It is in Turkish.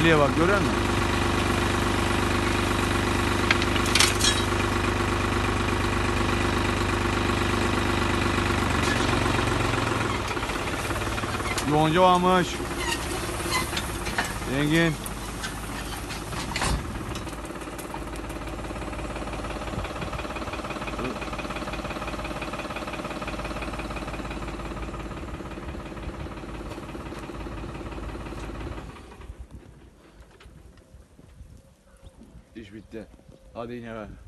güzelliğe bak, görüyor musun? Yonca varmış. Zengin. İş bitti. Hadi yine ver.